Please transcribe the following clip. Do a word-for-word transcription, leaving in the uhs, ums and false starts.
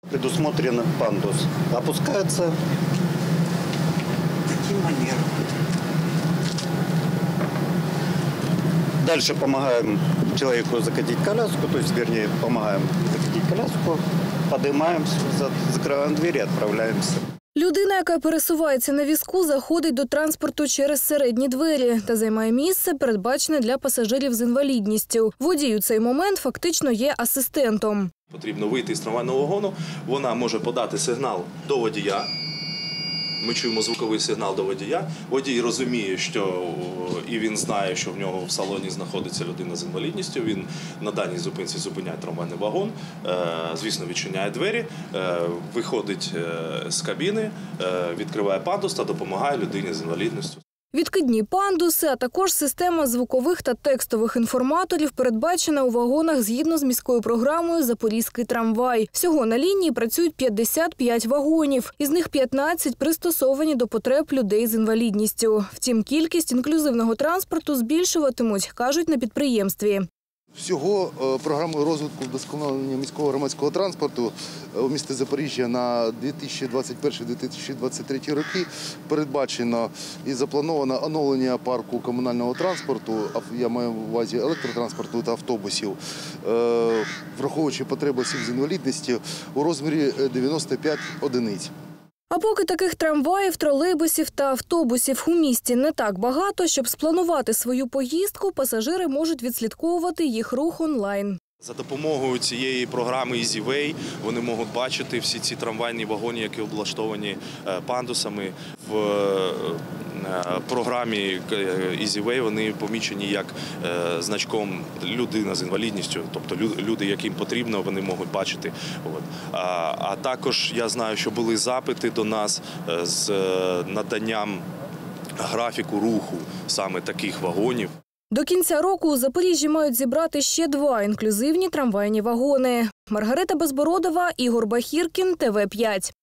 Предусмотрен пандус. Опускается таким манером. Дальше помогаем человеку закатить коляску, то есть, вернее, помогаем закатить коляску, поднимаемся, закрываем двери и отправляемся. Людина, яка пересувається на візку, заходить до транспорту через середні двері та займає місце, передбачене для пасажирів з інвалідністю. Водій у цей момент фактично є асистентом. Потрібно вийти з трамвайного вагону, вона може подати сигнал до водія. Ми чуємо звуковий сигнал до водія. Водій розуміє, що і він знає, що в нього в салоні знаходиться людина з інвалідністю. Він на даній зупинці зупиняє трамвайний вагон, звісно, відчиняє двері, виходить з кабіни, відкриває пандус та допомагає людині з інвалідністю. Відкидні пандуси, а також система звукових та текстових інформаторів передбачена у вагонах згідно з міською програмою «Запорізький трамвай». Всього на лінії працюють п'ятдесят п'ять вагонів. Із них п'ятнадцять пристосовані до потреб людей з інвалідністю. Втім, кількість інклюзивного транспорту збільшуватимуть, кажуть на підприємстві. Всього програмою розвитку вдосконалення міського громадського транспорту у місті Запоріжжя на дві тисячі двадцять перший - дві тисячі двадцять третій роки передбачено і заплановано оновлення парку комунального транспорту, я маю в увазі електротранспорту та автобусів, враховуючи потреби осіб з інвалідністю у розмірі дев'яносто п'ять одиниць. А поки таких трамваїв, тролейбусів та автобусів у місті не так багато, щоб спланувати свою поїздку, пасажири можуть відслідковувати їх рух онлайн. За допомогою цієї програми EasyWay вони можуть бачити всі ці трамвайні вагони, які облаштовані пандусами. В програмі EasyWay вони помічені як значком людина з інвалідністю, тобто люди, яким потрібно, вони можуть бачити. А також я знаю, що були запити до нас з наданням графіку руху саме таких вагонів. До кінця року у Запоріжжі мають зібрати ще два інклюзивні трамвайні вагони. Маргарита Безбородова, Ігор Бахіркін, Т В п'ять.